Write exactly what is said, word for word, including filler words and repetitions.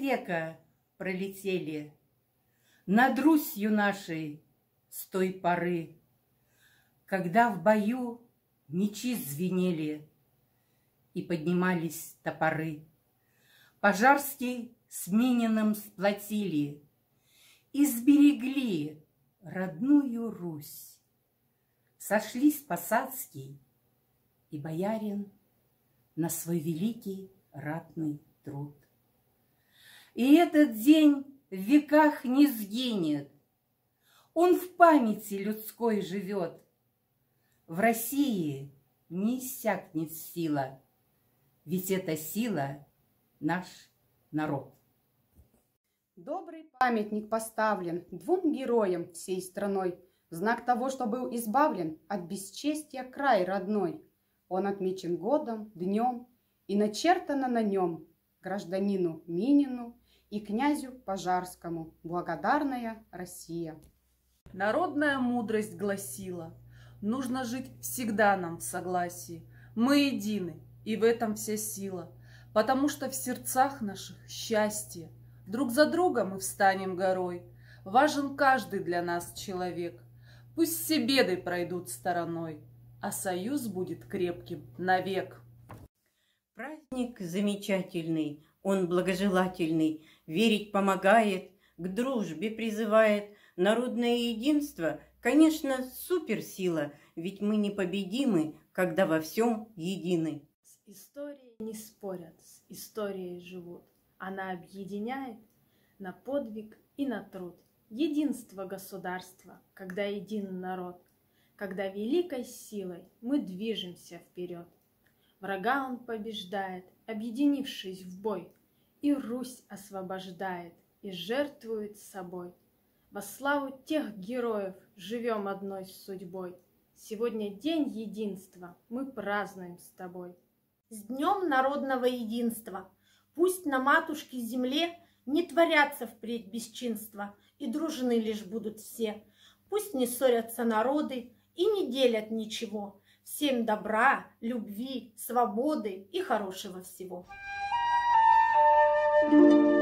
века пролетели над Русью нашей с той поры, когда в бою мечи звенели и поднимались топоры. Пожарский с Мининым сплотили и сберегли родную Русь. Сошлись Посадский и боярин на свой великий ратный труд. И этот день в веках не сгинет, он в памяти людской живет. В России не иссякнет сила, ведь эта сила — наш народ. Добрый памятник поставлен двум героям всей страной, в знак того, что был избавлен от бесчестия край родной. Он отмечен годом, днем, и начертано на нем гражданину Минину и князю Пожарскому благодарная Россия. Народная мудрость гласила: нужно жить всегда нам в согласии. Мы едины, и в этом вся сила, потому что в сердцах наших счастье. Друг за друга мы встанем горой. Важен каждый для нас человек. Пусть все беды пройдут стороной, а союз будет крепким навек. Праздник замечательный, он благожелательный, верить помогает, к дружбе призывает. Народное единство, конечно, суперсила, ведь мы непобедимы, когда во всем едины. С историей не спорят, с историей живут. Она объединяет на подвиг и на труд. Единство государства, когда един народ, когда великой силой мы движемся вперед. Врага он побеждает, объединившись в бой, и Русь освобождает, и жертвует собой. Во славу тех героев живем одной судьбой. Сегодня день единства, мы празднуем с тобой. С днем народного единства! Пусть на матушке земле не творятся впредь бесчинства, и дружны лишь будут все. Пусть не ссорятся народы и не делят ничего. Всем добра, любви, свободы и хорошего всего. Thank you.